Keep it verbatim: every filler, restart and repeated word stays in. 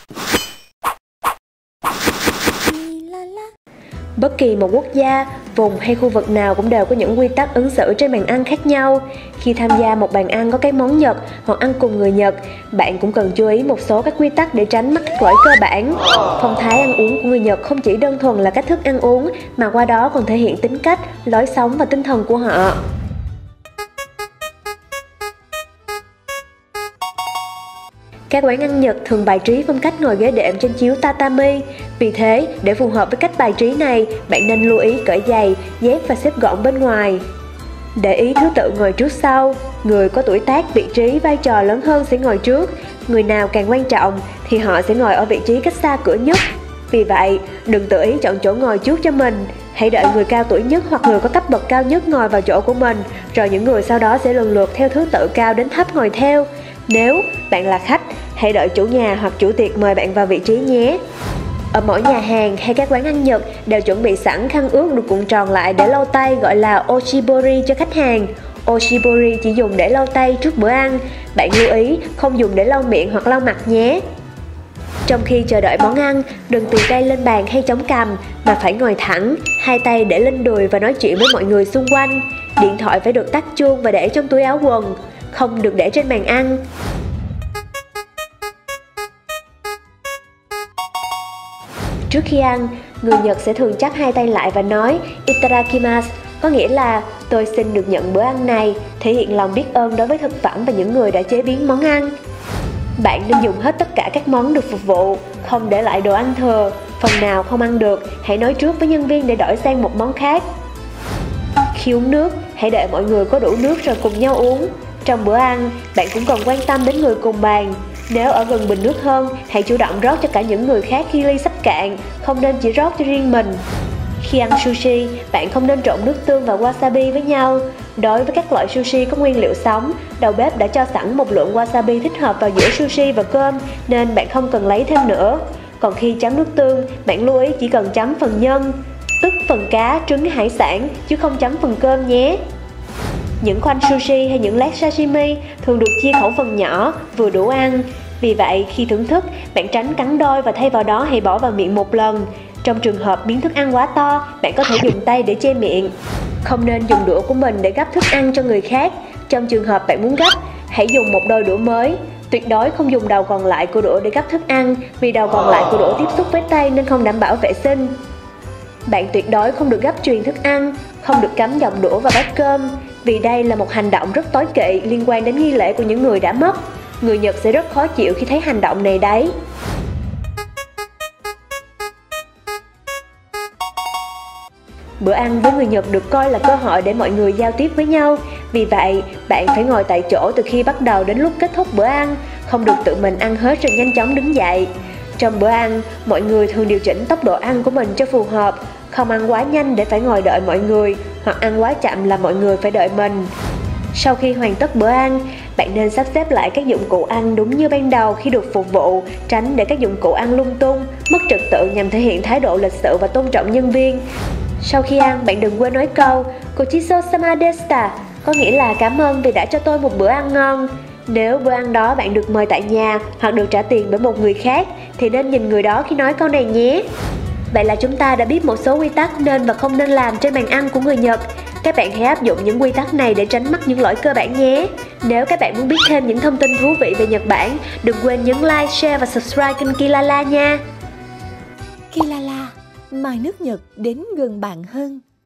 Bất kỳ một quốc gia, vùng hay khu vực nào cũng đều có những quy tắc ứng xử trên bàn ăn khác nhau. Khi tham gia một bàn ăn có các món Nhật hoặc ăn cùng người Nhật, bạn cũng cần chú ý một số các quy tắc để tránh mắc các lỗi cơ bản. Phong thái ăn uống của người Nhật không chỉ đơn thuần là cách thức ăn uống, mà qua đó còn thể hiện tính cách, lối sống và tinh thần của họ. Các quán ăn Nhật thường bài trí phong cách ngồi ghế đệm trên chiếu tatami. Vì thế, để phù hợp với cách bài trí này, bạn nên lưu ý cởi giày, dép và xếp gọn bên ngoài. Để ý thứ tự ngồi trước sau. Người có tuổi tác, vị trí, vai trò lớn hơn sẽ ngồi trước. Người nào càng quan trọng thì họ sẽ ngồi ở vị trí cách xa cửa nhất. Vì vậy, đừng tự ý chọn chỗ ngồi trước cho mình. Hãy đợi người cao tuổi nhất hoặc người có cấp bậc cao nhất ngồi vào chỗ của mình, rồi những người sau đó sẽ lần lượt theo thứ tự cao đến thấp ngồi theo. Nếu bạn là khách, hãy đợi chủ nhà hoặc chủ tiệc mời bạn vào vị trí nhé. Ở mỗi nhà hàng hay các quán ăn Nhật đều chuẩn bị sẵn khăn ướt được cuộn tròn lại để lau tay, gọi là oshibori cho khách hàng. Oshibori chỉ dùng để lau tay trước bữa ăn. Bạn lưu ý không dùng để lau miệng hoặc lau mặt nhé. Trong khi chờ đợi món ăn, đừng tì tay lên bàn hay chống cằm, mà phải ngồi thẳng, hai tay để lên đùi và nói chuyện với mọi người xung quanh. Điện thoại phải được tắt chuông và để trong túi áo quần, không được để trên bàn ăn. Trước khi ăn, người Nhật sẽ thường chắp hai tay lại và nói Itadakimasu, có nghĩa là tôi xin được nhận bữa ăn này, thể hiện lòng biết ơn đối với thực phẩm và những người đã chế biến món ăn. Bạn nên dùng hết tất cả các món được phục vụ, không để lại đồ ăn thừa. Phần nào không ăn được, hãy nói trước với nhân viên để đổi sang một món khác. Khi uống nước, hãy đợi mọi người có đủ nước rồi cùng nhau uống. Trong bữa ăn, bạn cũng cần quan tâm đến người cùng bàn. Nếu ở gần bình nước hơn, hãy chủ động rót cho cả những người khác khi ly sắp cạn, không nên chỉ rót cho riêng mình. Khi ăn sushi, bạn không nên trộn nước tương và wasabi với nhau. Đối với các loại sushi có nguyên liệu sống, đầu bếp đã cho sẵn một lượng wasabi thích hợp vào giữa sushi và cơm, nên bạn không cần lấy thêm nữa. Còn khi chấm nước tương, bạn lưu ý chỉ cần chấm phần nhân, tức phần cá, trứng, hải sản, chứ không chấm phần cơm nhé. Những khoanh sushi hay những lát sashimi thường được chia khẩu phần nhỏ, vừa đủ ăn. Vì vậy, khi thưởng thức, bạn tránh cắn đôi và thay vào đó hãy bỏ vào miệng một lần. Trong trường hợp miếng thức ăn quá to, bạn có thể dùng tay để che miệng. Không nên dùng đũa của mình để gắp thức ăn cho người khác. Trong trường hợp bạn muốn gắp, hãy dùng một đôi đũa mới. Tuyệt đối không dùng đầu còn lại của đũa để gắp thức ăn, vì đầu còn lại của đũa tiếp xúc với tay nên không đảm bảo vệ sinh. Bạn tuyệt đối không được gắp chuyền thức ăn, không được cắm dòng đũa vào bát cơm, vì đây là một hành động rất tối kỵ liên quan đến nghi lễ của những người đã mất. Người Nhật sẽ rất khó chịu khi thấy hành động này đấy. Bữa ăn với người Nhật được coi là cơ hội để mọi người giao tiếp với nhau. Vì vậy, bạn phải ngồi tại chỗ từ khi bắt đầu đến lúc kết thúc bữa ăn, không được tự mình ăn hết rồi nhanh chóng đứng dậy. Trong bữa ăn, mọi người thường điều chỉnh tốc độ ăn của mình cho phù hợp, không ăn quá nhanh để phải ngồi đợi mọi người, hoặc ăn quá chậm là mọi người phải đợi mình. Sau khi hoàn tất bữa ăn, bạn nên sắp xếp lại các dụng cụ ăn đúng như ban đầu khi được phục vụ, tránh để các dụng cụ ăn lung tung, mất trật tự nhằm thể hiện thái độ lịch sự và tôn trọng nhân viên. Sau khi ăn, bạn đừng quên nói câu Gochisousama deshita, có nghĩa là cảm ơn vì đã cho tôi một bữa ăn ngon. Nếu bữa ăn đó bạn được mời tại nhà hoặc được trả tiền bởi một người khác, thì nên nhìn người đó khi nói câu này nhé. Vậy là chúng ta đã biết một số quy tắc nên và không nên làm trên bàn ăn của người Nhật. Các bạn hãy áp dụng những quy tắc này để tránh mắc những lỗi cơ bản nhé. Nếu các bạn muốn biết thêm những thông tin thú vị về Nhật Bản, đừng quên nhấn like, share và subscribe kênh Kilala nha. Kilala, mời nước Nhật đến gần bạn hơn.